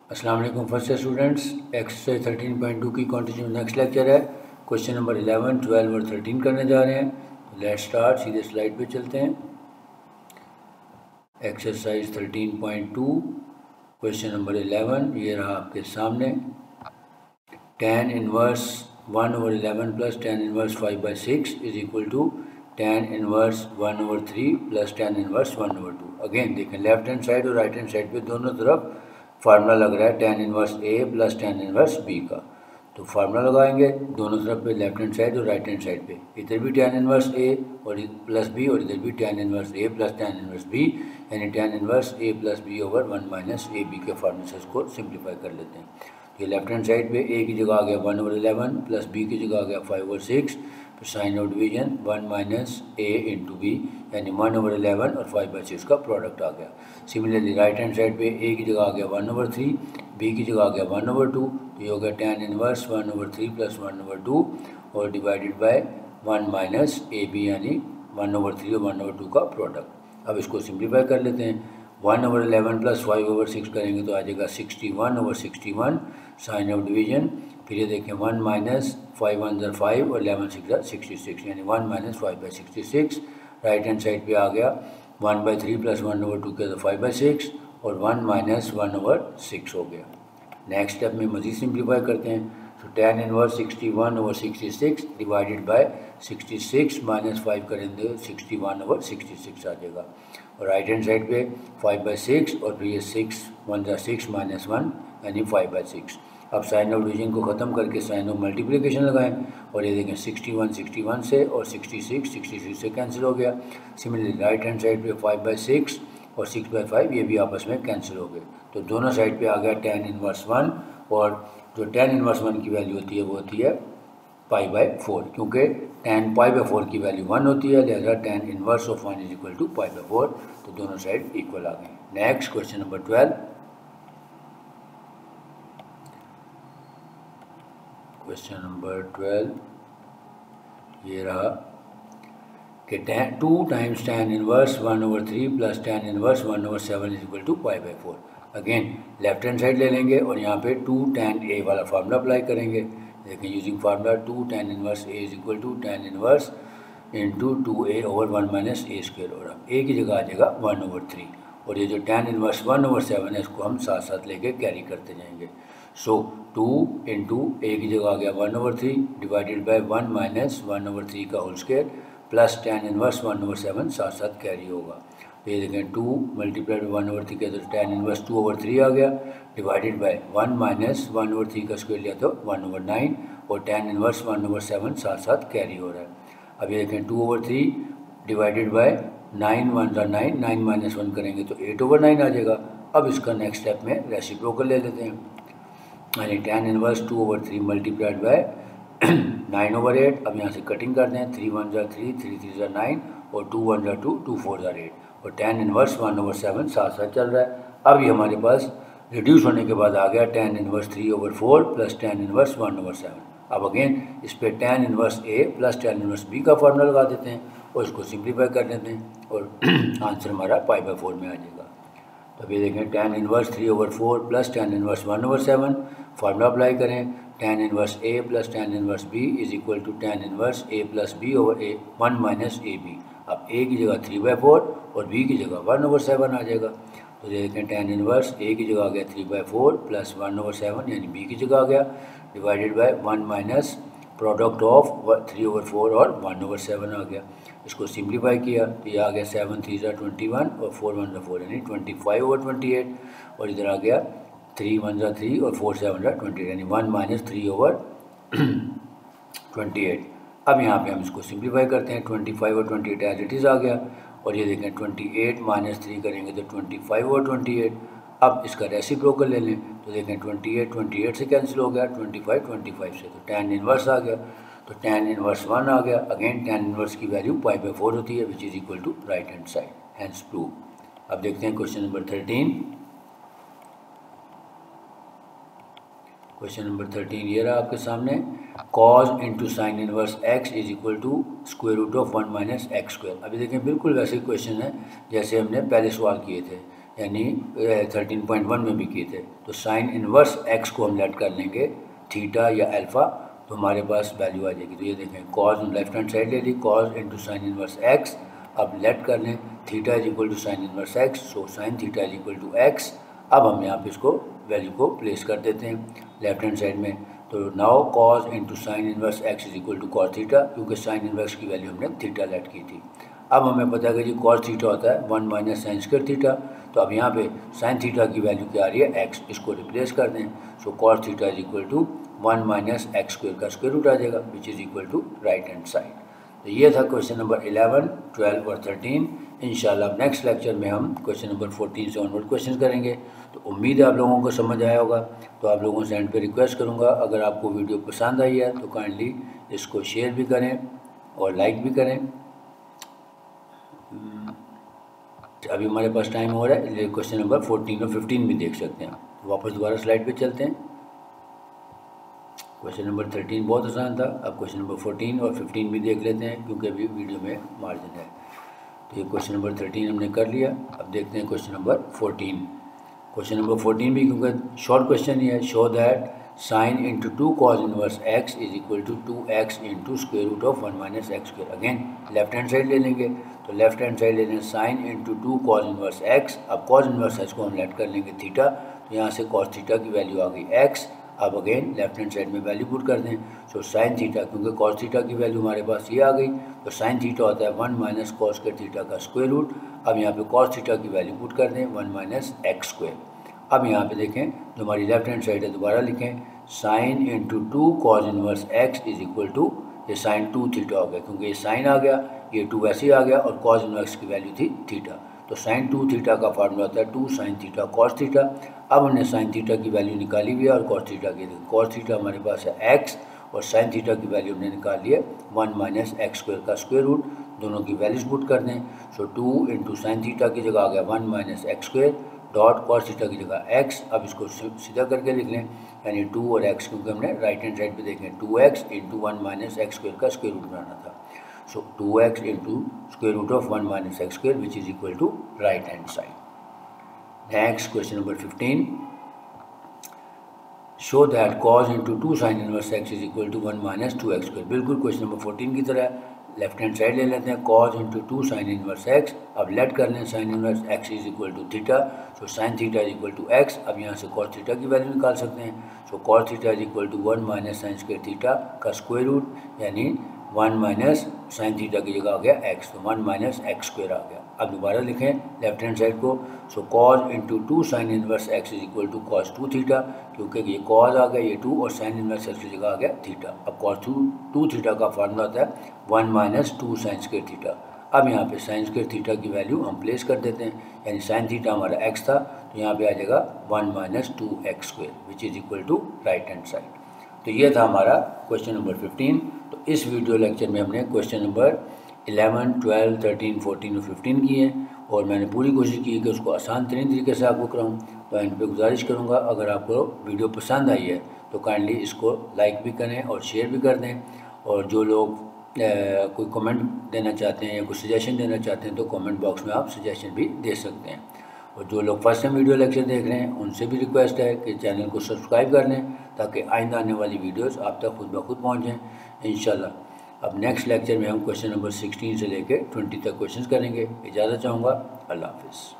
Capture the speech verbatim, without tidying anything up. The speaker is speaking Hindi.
अस्सलाम वालेकुम first students. Exercise thirteen point two की कंटिन्यू नेक्स्ट लेक्चर है। क्वेश्चन नंबर इलेवन, ट्वेल्व और थर्टीन करने जा रहे हैं। तो लेट्स स्टार्ट, सीधे स्लाइड पे चलते हैं। Exercise thirteen point two question number eleven, ये रहा आपके सामने। Tan inverse one over eleven plus tan inverse five by six is equal to tan inverse one over three plus tan inverse one over two. Again देखें, लेफ्ट हैंड साइड और राइट हैंड साइड पे दोनों तरफ फार्मूला लग रहा है tan inverse A plus tan inverse B का। तो फार्मूला लगाएंगे दोनों तरफ पे, लेफ्ट हैंड साइड और राइट हैंड साइड पे। इधर भी टेन इनवर्स ए और प्लस बी और इधर भी tan inverse A plus tan inverse B, यानी tan inverse A plus B over one minus A B के फार्मूले को सिंप्लीफाई कर लेते हैं। ये लेफ्ट हैंड साइड पे ए की जगह आ गया one over eleven plus B की जगह आ गया फाइव ओवर सिक्स, फिर sign of division one minus A into B, यानी वन ओवर इलेवन और फाइव बाई सिक्स का प्रोडक्ट आ गया। सिमिलरली राइट हैंड साइड पे ए की जगह आ गया वन ओवर थ्री, बी की जगह आ गया वन ओवर टू, तो ये हो गया tan inverse one over three plus one over two और divided by one minus A B, यानी वन ओवर थ्री और वन ओवर टू का प्रोडक्ट। अब इसको सिंप्लीफाई कर लेते हैं। One over eleven plus five over six करेंगे तो आ जाएगा sixty one over sixty one, sign of division. फिर ये देखें वन माइनस फाइव वन जर फाइव और इलेवन सिक्स जर सिक्सटी सिक्स, यानी one minus five by sixty six. Right hand side पे आ गया one by three plus one over two के तो फाइव बाई सिक्स और one minus one over six हो गया। नेक्स्ट स्टेप में मज़ीद सिंप्लीफाई करते हैं। तो tan inverse sixty one over sixty six divided by sixty six minus five करेंगे sixty one over sixty six आ जाएगा। और राइट हैंड साइड पे फाइव बाई सिक्स और फिर ये सिक्स वन जा सिक्स माइनस वन, यानी फाइव बाई सिक्स। अब साइन ऑफ डिवीजन को ख़त्म करके साइन ऑफ मल्टीप्लिकेशन लगाएं और ये देखें सिक्सटी वन सिक्सटी वन से और सिक्सटी सिक्स सिक्सटी सिक्स से कैंसिल हो गया। सिमिलरली राइट हैंड साइड पे फाइव बाई सिक्स और सिक्स बाई फाइव ये भी आपस में कैंसिल हो गए। तो दोनों साइड पे आ गया टेन इनवर्स वन, और जो टेन इनवर्स वन की वैल्यू होती है वो होती है पाई बाई फोर, क्योंकि टेन पाई बाई फोर की वैल्यू वन होती है, लिहाजा tan inverse of one is equal to pi by four. तो दोनों साइड इक्वल आ गए। Next question number twelve. Question number twelve ये रहा कि tan two times tan inverse one over three plus tan inverse one over seven is equal to pi by four. Again left hand side ले लेंगे और यहाँ पे टू टेन ए वाला फार्मूला अप्लाई करेंगे। देखें, using formula two tan inverse A is equal to tan inverse into two A over one minus A square, और अब ए की जगह आ जाएगा वन ओवर थ्री, और ये जो tan inverse one over seven है इसको हम साथ साथ लेके कैरी करते जाएंगे। सो टू इंटू ए की जगह आ गया one over three divided by one minus one over three का whole square plus tan inverse one over seven साथ साथ कैरी होगा। तो ये देखें two multiplied one over three के तो tan inverse two over three आ गया divided by one minus one over three का स्क्वायर लिया तो वन ओवर नाइन, और tan inverse one over seven साथ साथ कैरी हो रहा है। अब ये देखें two over three divided by nine one जा नाइन, नाइन माइनस वन करेंगे तो एट ओवर नाइन आ जाएगा। अब इसका नेक्स्ट स्टेप में रेसिप्रोकल ले लेते हैं, यानी tan inverse two over three multiplied by nine over eight. अब यहाँ से कटिंग करते हैं, थ्री वन जा थ्री, थ्री थ्री जा नाइन और टू वन जा टू, टू फोर जा एट, और tan inverse one over seven साथ साथ चल रहा है। अब ये हमारे पास रिड्यूस होने के बाद आ गया tan inverse three over four plus tan inverse one over seven. अब अगेन इस पर tan inverse A plus tan inverse B का फार्मूला लगा देते हैं और इसको सिंप्लीफाई कर देते हैं और आंसर हमारा पाई बाई फोर में आ जाएगा। तो अभी देखें tan inverse three over four plus tan inverse one over seven, formula apply करें, tan inverse A plus tan inverse B is equal to tan inverse A plus B over A one minus A B. अब ए की जगह थ्री बाई फोर और बी की जगह वन ओवर सेवन आ जाएगा। तो देखें टेन इनवर्स ए की जगह आ गया three by four plus one over seven, यानी बी की जगह आ गया divided by one minus product of three over four और वन ओवर सेवन आ गया। इसको सिंप्लीफाई किया तो ये आ गया सेवन थ्री जा ट्वेंटी वन और फोर वन जा फोर, यानी twenty five over twenty eight, और इधर आ गया थ्री वन जा थ्री और फोर सेवन जा ट्वेंटी एट, यानी one minus three over twenty eight. अब यहाँ पे हम इसको सिंप्लीफाई करते हैं, ट्वेंटी फाइव और twenty eight as it is आ गया, और ये देखें ट्वेंटी एट माइनस थ्री करेंगे तो ट्वेंटी फाइव और ट्वेंटी एट। अब इसका रेसिप्रोकल ले लें तो देखें ट्वेंटी एट ट्वेंटी एट से कैंसिल हो गया, ट्वेंटी फाइव ट्वेंटी फाइव से, तो टेन इनवर्स आ गया, तो टेन इनवर्स वन आ गया। अगेन टेन इनवर्स की वैल्यू पाई बाई फोर होती है which is equal to right hand side, hence prove. अब देखते हैं question number thirteen. Question number thirteen ये रहा आपके सामने, cos into sin inverse x is equal to square root of one minus x square. अभी देखें बिल्कुल वैसे क्वेश्चन है जैसे हमने पहले सवाल किए थे, यानी थर्टीन पॉइंट वन में भी किए थे। तो साइन इनवर्स एक्स को हम लेट कर लेंगे थीटा या अल्फ़ा, तो हमारे पास वैल्यू आ जाएगी। तो ये देखें कॉज लेफ्ट हैंड साइड ले ली, cos into sin inverse x. अब लेट कर लें theta is equal to sign inverse x, so sign theta is equal to x. अब हम यहाँ पे इसको वैल्यू को प्लेस कर देते हैं लेफ्ट हैंड साइड में। तो now cos into sin inverse x is equal to cos theta, क्योंकि साइन इनवर्स की वैल्यू हमने थीटा लेट की थी। अब हमें पता है कि जी कॉस थीटा होता है one minus sign square theta. तो अब यहाँ पे साइन थीटा की वैल्यू क्या आ रही है एक्स, इसको रिप्लेस कर दें। So cos theta is equal to one minus x square का स्क्वायर रूट आ जाएगा, which is equal to right hand side. तो ये था क्वेश्चन नंबर इलेवन, ट्वेल्व और थर्टीन। इंशाल्लाह नेक्स्ट लेक्चर में हम क्वेश्चन नंबर फोर्टीन से ऑनवर्ड क्वेश्चन करेंगे। तो उम्मीद है आप लोगों को समझ आया होगा। तो आप लोगों से एंड पे रिक्वेस्ट करूँगा, अगर आपको वीडियो पसंद आई है तो काइंडली इसको शेयर भी करें और लाइक भी करें। अभी हमारे पास टाइम हो रहा है, क्वेश्चन नंबर फोर्टीन और फिफ्टीन भी देख सकते हैं। वापस दोबारा स्लाइड पे चलते हैं। क्वेश्चन नंबर थर्टीन बहुत आसान था, अब क्वेश्चन नंबर फोर्टीन और फिफ्टीन भी देख लेते हैं क्योंकि अभी वीडियो में मार्जिन है। तो ये क्वेश्चन नंबर थर्टीन हमने कर लिया। अब देखते हैं question number fourteen. Question number fourteen भी क्योंकि शॉर्ट क्वेश्चन ही है। Show that sine into two cos inverse x is equal to two x into square root of one minus x square. Again left hand side ले लेंगे, तो लेफ्ट हैंड साइड ले लेंगे sine into two cos inverse x. अब कॉज इनवर्स एक्स को हम लेट कर लेंगे थीटा, तो यहाँ से कॉस थीटा की वैल्यू आ गई एक्स। अब अगेन लेफ्ट हैंड साइड में वैल्यू पुट कर दें। सो साइन थीटा, क्योंकि कॉस थीटा की वैल्यू हमारे पास ये आ गई, तो साइन थीटा होता है वन माइनस कॉस के थीटा का स्क्वायर रूट। अब यहाँ पे कॉस थीटा की वैल्यू पुट कर दें वन माइनस एक्स स्क्वायर। अब यहाँ पे देखें जो हमारी लेफ्ट हैंड साइड है, दोबारा लिखें sine into two cos inverse x is equal to, ये साइन टू थीटा हो गया क्योंकि ये साइन आ गया, ये टू ऐसे ही आ गया और कॉज इनवर्स की वैल्यू थी थीटा। तो साइन टू थीटा का फार्मूला होता है two sine theta cos theta. अब हमने साइन थीटा की वैल्यू निकाली हुई है और कॉस थीटा की, कॉस थीटा हमारे पास है एक्स और साइन थीटा की वैल्यू हमने निकाल ली है वन माइनस एक्स स्क्वायर का स्क्वायर रूट। दोनों की वैल्यूज पुट कर दें। So two into sine theta की जगह आ गया one minus x square dot cos theta की जगह एक्स। अब इसको सीधा करके लिख लें, यानी टू और एक्स, क्योंकि हमने राइट हैंड साइड पे देखें two x into one minus x square का स्क्वायर रूट बनाना था। So two x into square root of one minus x square which is equal to right hand side. Next question number fifteen. Show that cos into two sign inverse x is equal to one minus two x square. बिल्कुल क्वेश्चन नंबर फोर्टीन की तरह लेफ्ट हैंड साइड ले लेते हैं, cos into two sign inverse x. अब लेट कर लें sine inverse x is equal to theta, so sign theta is equal to x. अब यहाँ से कॉस थीटा की वैल्यू निकाल सकते हैं। So cos theta is equal to one minus sign square theta का स्क्वायर रूट, यानी वन माइनस साइन थीटा की जगह आ गया एक्स, तो वन माइनस एक्स स्क्वायर आ गया। अब दोबारा लिखें लेफ्ट हैंड साइड को। So cos into two sign inverse x is equal to cos two theta, क्योंकि ये कॉज आ गया ये टू और साइन इनवर्स एक्स की जगह आ गया थीटा। अब कॉस टू टू थीटा का फार्मूला होता है one minus two sine square theta. अब यहाँ पे साइन स्क्वायर थीटा की वैल्यू हम प्लेस कर देते हैं, यानी साइन थीटा हमारा एक्स था, तो यहाँ पे आ जाएगा one minus two x square which is equal to right hand side. तो ये था हमारा क्वेश्चन नंबर फिफ्टीन। तो इस वीडियो लेक्चर में हमने question number eleven, twelve, thirteen, fourteen और फिफ्टीन किए हैं और मैंने पूरी कोशिश की कि उसको आसान तरीन तरीके से आपको कराऊँ। तो इन पर गुजारिश करूँगा, अगर आपको वीडियो पसंद आई है तो काइंडली इसको लाइक भी करें और शेयर भी कर दें। और जो लोग ए, कोई कमेंट देना चाहते हैं या कोई सजेशन देना चाहते हैं तो कमेंट बॉक्स में आप सजेशन भी दे सकते हैं। और जो लोग फर्स्ट टाइम वीडियो लेक्चर देख रहे हैं उनसे भी रिक्वेस्ट है कि चैनल को सब्सक्राइब कर लें ताकि आइंदा आने वाली वीडियोस आप तक खुद ब खुद पहुँचें इंशाल्लाह। अब नेक्स्ट लेक्चर में हम क्वेश्चन नंबर सिक्सटीन से लेकर ट्वेंटी तक क्वेश्चंस करेंगे। इजाज़त चाहूँगा। अल्लाह हाफिज़।